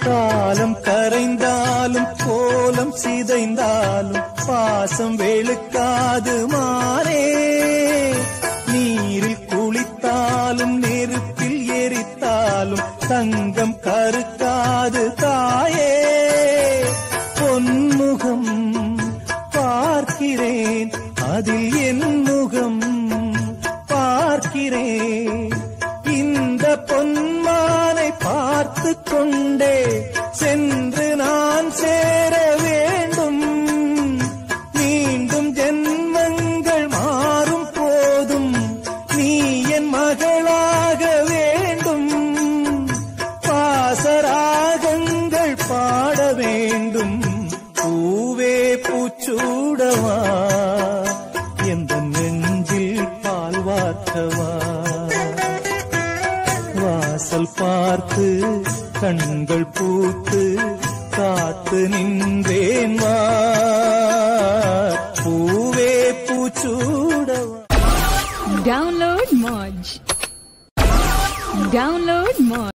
காலம் கரைந்தாலும் கோலம் சிதைந்தாலும் பாசம் வெளுக்காது மானே. நீரில் குளித்தாலும் நெருப்பில் எரித்தாலும் தங்கம் கருக்காது தாயே. பொன்முகம் பார்க்கிறேன், அதில் என் முகம் பார்க்கிறேன். இந்த பொன்மானை பார்த்து கொண்டே சென்று நான் சேர வேண்டும். மீண்டும் ஜென்மங்கள் மாறும் போதும் நீ என் மகளாக வேண்டும். பாசராகங்கள் பாட வேண்டும். பூவே பூச்சூடவா, எந்த நெஞ்சில் பால் வார்க்கவா. வாசல் பார்த்து கண்கள் பூத்து காத்து நின்றேன் வா, பூவே பூச்சூடவா. Download Moj.